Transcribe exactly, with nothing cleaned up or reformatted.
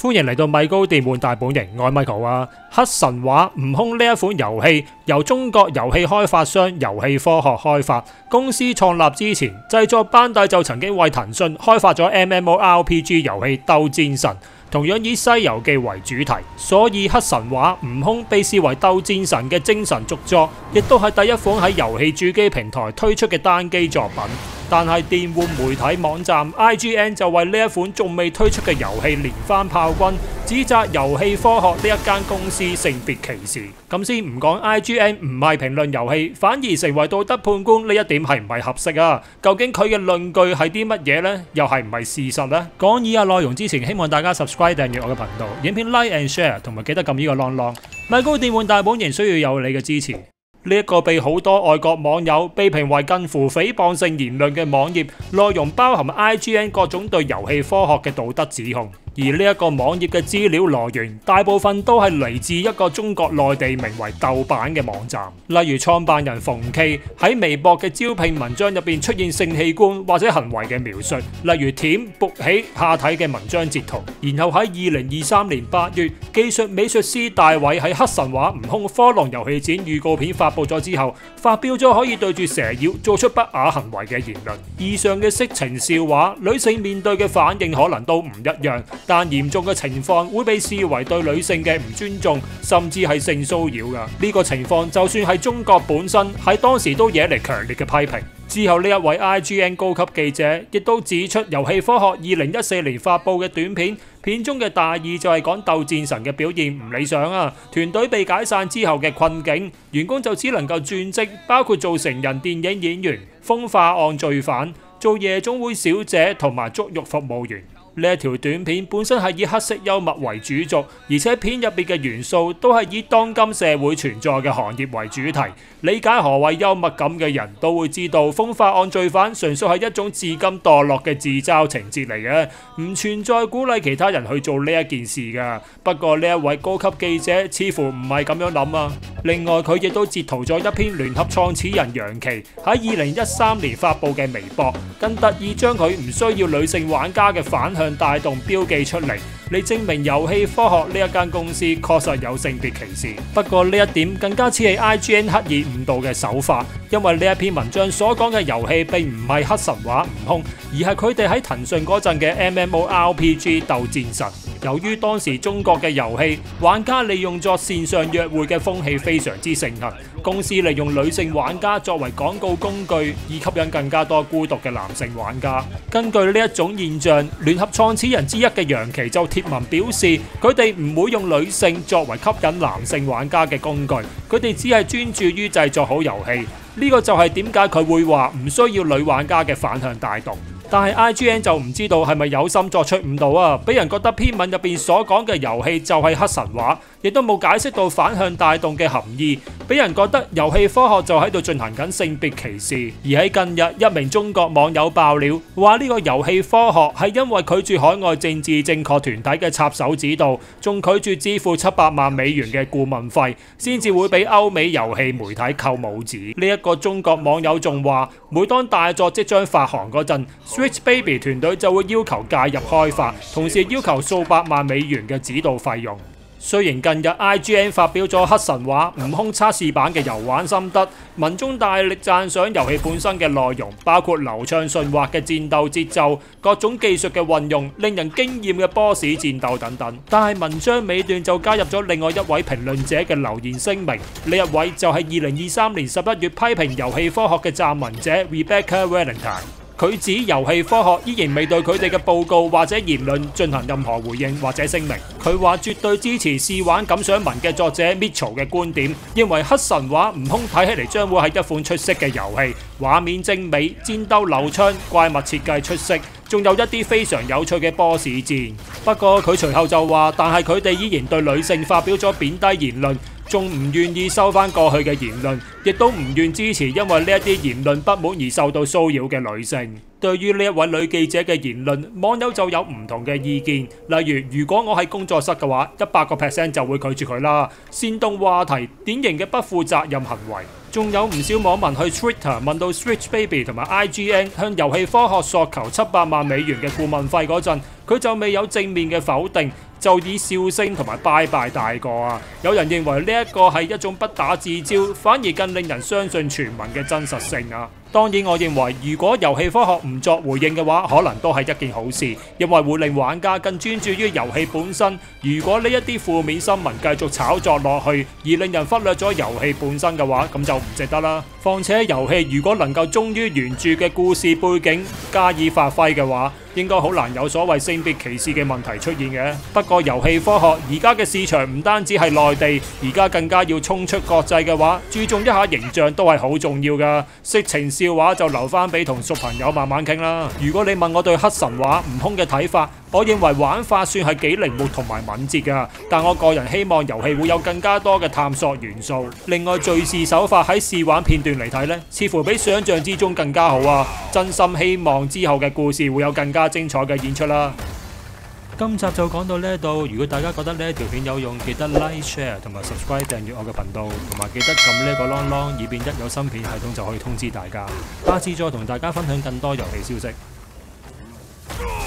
歡迎嚟到米高電玩大本營，我係 Michael 啊！黑神話：悟空呢一款遊戲由中國遊戲開發商遊戲科學開發，公司創立之前，製作班底就曾經為騰訊開發咗 M M O R P G 遊戲《鬥戰神》，同樣以《西遊記》為主題，所以黑神話：悟空被視為《鬥戰神》嘅精神續作，亦都係第一款喺遊戲主機平台推出嘅單機作品。但係電玩媒體網站 I G N 就為呢一款仲未推出嘅遊戲連番炮轟，指責遊戲科學呢一間公司性別歧視。咁先唔講 I G N 唔係評論遊戲，反而成為道德判官呢一點係唔係合適啊？究竟佢嘅論據係啲乜嘢呢？又係唔係事實呢？講以下內容之前，希望大家 subscribe 訂閱我嘅頻道，影片 like and share， 同埋記得撳呢個 long long。米高電玩大本營需要有你嘅支持。呢一個被好多外國網友被評為近乎誹謗性言論嘅網頁，內容包含 I G N 各種對遊戲科學嘅道德指控。而呢一個網頁嘅資料來源，大部分都係嚟自一個中國內地名為豆瓣嘅網站。例如創辦人馮 K 喺微博嘅招聘文章入邊出現性器官或者行為嘅描述，例如舔、勃起下體嘅文章截圖。然後喺二零二三年八月，技術美術師大偉喺黑神話悟空科隆遊戲展預告片發布咗之後，發表咗可以對住蛇妖做出不雅行為嘅言論。以上嘅色情笑話，女性面對嘅反應可能都唔一樣。但嚴重嘅情況會被視為對女性嘅唔尊重，甚至係性騷擾㗎。呢個情況就算係中國本身喺當時都惹嚟強烈嘅批評。之後呢一位 I G N 高級記者亦都指出，遊戲科學二零一四年發布嘅短片，片中嘅大意就係講鬥戰神嘅表現唔理想啊，團隊被解散之後嘅困境，員工就只能夠轉職，包括做成人電影演員、風化案罪犯、做夜總會小姐同埋足浴服務員。呢一條短片本身係以黑色幽默為主軸，而且片入邊嘅元素都係以當今社會存在嘅行業為主題。理解何謂幽默感嘅人都會知道，風化案罪犯純粹係一種自甘墮落嘅自嘲情節嚟嘅，唔存在鼓勵其他人去做呢一件事㗎。不過呢一位高級記者似乎唔係咁樣諗啊。另外佢亦都截圖咗一篇聯合創始人楊琪喺二零一三年發布嘅微博，更特意將佢唔需要女性玩家嘅反向帶動標記出嚟，嚟證明遊戲科學呢一間公司確實有性別歧視。不過呢一點更加似係 I G N 刻意誤導嘅手法，因為呢一篇文章所講嘅遊戲並唔係黑神話悟空，而係佢哋喺騰訊嗰陣嘅 M M O R P G 鬥戰神。由於當時中國嘅遊戲玩家利用作線上約會嘅風氣非常之盛行，公司利用女性玩家作為廣告工具，以吸引更加多孤獨嘅男性玩家。根據呢一種現象，聯合創始人之一嘅楊琪就貼文表示，佢哋唔會用女性作為吸引男性玩家嘅工具，佢哋只係專注於製作好遊戲。呢個就係點解佢會話唔需要女玩家嘅反向帶動。但係 I G N 就唔知道係咪有心作出誤導啊，俾人覺得篇文入邊所講嘅遊戲就係黑神話，亦都冇解釋到反向帶動嘅含義，俾人覺得遊戲科學就喺度進行緊性別歧視。而喺近日，一名中國網友爆料，話呢個遊戲科學係因為拒絕海外政治正確團體嘅插手指導，仲拒絕支付七百萬美元嘅顧問費，先至會俾歐美遊戲媒體扣帽子。呢一個中國網友仲話，每當大作即將發行嗰陣，Switch Baby 團隊就會要求介入開發，同時要求數百萬美元嘅指導費用。雖然近日 I G N 發表咗黑神話悟空測試版嘅遊玩心得，文中大力讚賞遊戲本身嘅內容，包括流暢順滑嘅戰鬥節奏、各種技術嘅運用、令人驚豔嘅 boss 戰鬥等等。但係文章尾段就加入咗另外一位評論者嘅留言聲明，呢一位就係二零二三年十一月批評遊戲科學嘅撰文者 Rebecca Valentine。佢指遊戲科學依然未對佢哋嘅報告或者言論進行任何回應或者聲明。佢話絕對支持試玩感想文嘅作者 Mitchell 嘅觀點，認為黑神話悟空睇起嚟將會係一款出色嘅遊戲，畫面精美，戰鬥流暢，怪物設計出色，仲有一啲非常有趣嘅 boss 戰。不過佢隨後就話，但係佢哋依然對女性發表咗貶低言論，仲唔願意收返過去嘅言論，亦都唔願支持因為呢一啲言論不滿而受到騷擾嘅女性。對於呢一位女記者嘅言論，網友就有唔同嘅意見。例如，如果我喺工作室嘅話，一百個 percent 就會拒絕佢啦。煽動話題，典型嘅不負責任行為。仲有唔少網民去 Twitter 問到 Switch Baby 同埋 I G N 向遊戲科學索求七百萬美元嘅顧問費嗰陣，佢就未有正面嘅否定， 就以笑聲同埋拜拜大過啊！有人認為呢一個係一種不打自招，反而更令人相信傳聞嘅真實性啊！當然，我認為如果遊戲科學唔作回應嘅話，可能都係一件好事，因為會令玩家更專注於遊戲本身。如果呢一啲負面新聞繼續炒作落去，而令人忽略咗遊戲本身嘅話，咁就唔值得啦。況且遊戲如果能夠忠於原著嘅故事背景加以發揮嘅話，應該好難有所謂性別歧視嘅問題出現嘅。不過遊戲科學而家嘅市場唔單止係內地，而家更加要衝出國際嘅話，注重一下形象都係好重要噶。色情笑話就留翻俾同熟朋友慢慢傾啦。如果你問我對黑神話悟空嘅睇法，我認為玩法算係幾靈活同埋敏捷噶，但我個人希望遊戲會有更加多嘅探索元素。另外敘事手法喺試玩片段嚟睇呢，似乎比想象之中更加好啊！真心希望之後嘅故事會有更加精彩嘅演出啦。今集就講到呢度，如果大家覺得呢一條片有用，記得 like、share 同埋 subscribe 訂閱我嘅頻道，同埋記得撳呢個 long long，以便一有新片系統就可以通知大家。下次再同大家分享更多遊戲消息。